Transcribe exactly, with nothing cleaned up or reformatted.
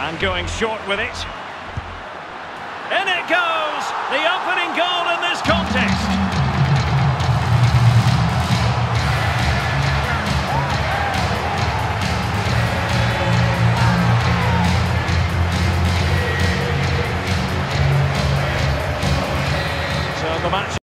And going short with it. In it goes! The opening goal in this contest.